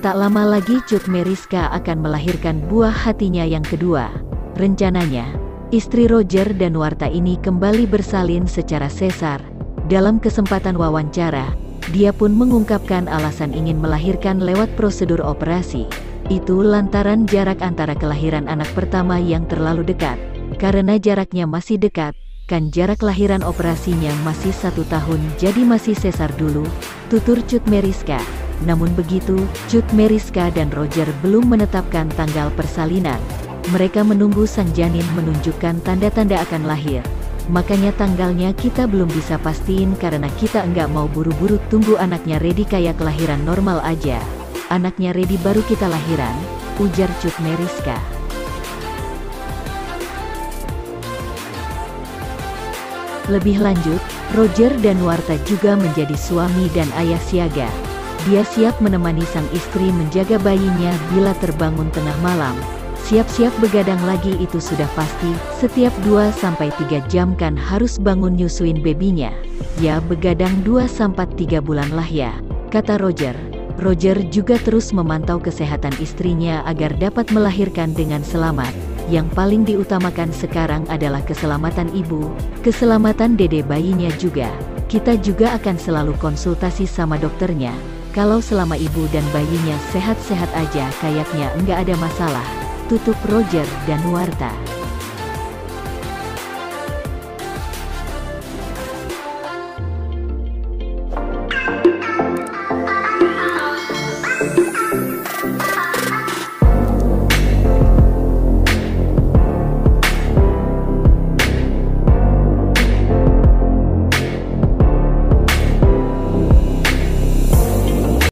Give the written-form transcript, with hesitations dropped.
Tak lama lagi Cut Meriska akan melahirkan buah hatinya yang kedua. Rencananya, istri Roger Danuarta ini kembali bersalin secara sesar. Dalam kesempatan wawancara, dia pun mengungkapkan alasan ingin melahirkan lewat prosedur operasi. Itu lantaran jarak antara kelahiran anak pertama yang terlalu dekat. Karena jaraknya masih dekat, kan jarak lahiran operasinya masih 1 tahun, jadi masih sesar dulu, tutur Cut Meriska. Namun begitu, Cut Meriska dan Roger belum menetapkan tanggal persalinan. Mereka menunggu sang janin menunjukkan tanda-tanda akan lahir. Makanya tanggalnya kita belum bisa pastiin karena kita enggak mau buru-buru, tunggu anaknya ready kayak kelahiran normal aja. Anaknya ready baru kita lahiran, ujar Cut Meriska. Lebih lanjut, Roger Danuarta juga menjadi suami dan ayah siaga. Dia siap menemani sang istri menjaga bayinya bila terbangun tengah malam. Siap-siap begadang lagi itu sudah pasti, setiap 2-3 jam kan harus bangun nyusuin bebinya. Ya begadang 2-3 bulan lah ya, kata Roger. Roger juga terus memantau kesehatan istrinya agar dapat melahirkan dengan selamat. Yang paling diutamakan sekarang adalah keselamatan ibu, keselamatan dede bayinya juga. Kita juga akan selalu konsultasi sama dokternya. Kalau selama ibu dan bayinya sehat-sehat aja kayaknya enggak ada masalah, tutup Roger Danuarta.